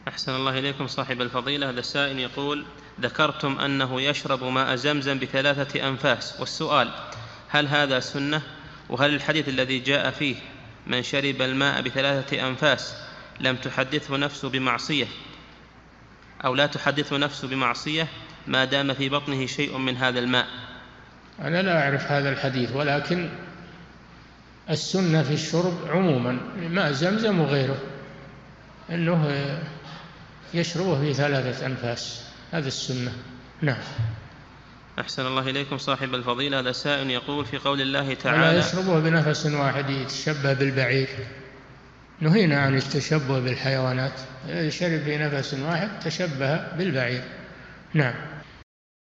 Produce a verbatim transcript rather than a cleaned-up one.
أحسن الله إليكم صاحب الفضيلة. هذا السائل يقول: ذكرتم أنه يشرب ماء زمزم بثلاثة أنفاس، والسؤال: هل هذا سنة؟ وهل الحديث الذي جاء فيه من شرب الماء بثلاثة أنفاس لم تحدثه نفسه بمعصية أو لا تحدثه نفسه بمعصية ما دام في بطنه شيء من هذا الماء؟ أنا لا أعرف هذا الحديث، ولكن السنة في الشرب عموما ماء زمزم وغيره أنه يشربه بثلاثة أنفاس، هذا السنة. نعم. أحسن الله إليكم صاحب الفضيلة. هذا سائل يقول: في قول الله تعالى: ولا يشربه بنفس واحد يتشبه بالبعير. نهينا عن التشبه بالحيوانات، الذي شرب في نفس واحد تشبه بالبعير. نعم.